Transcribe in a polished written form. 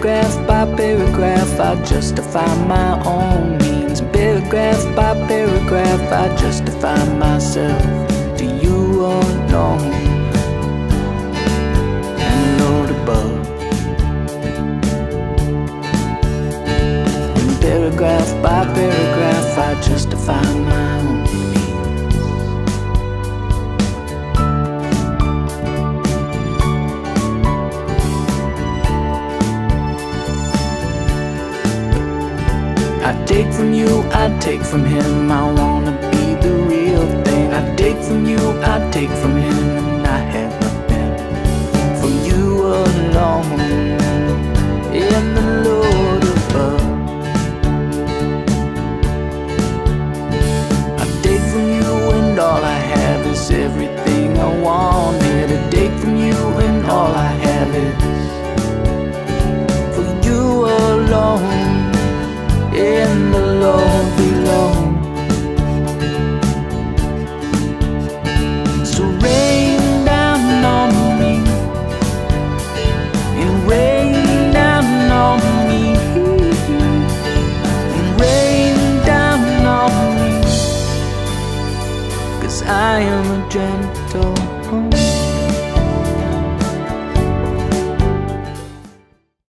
paragraph by paragraph, I justify my own means. Paragraph by paragraph, I justify myself to you alone and Lord above. And paragraph by paragraph, I justify my own means. I take from you, I take from him, I wanna be the real thing. I take from you, I take from him, and I have nothing for you alone in the Lord above. I take from you and all I have is everything I wanted. I take from you and all I have is for you alone in the Lord below. So rain down on me, and rain down on me, and rain down on me, 'cause I am a gentle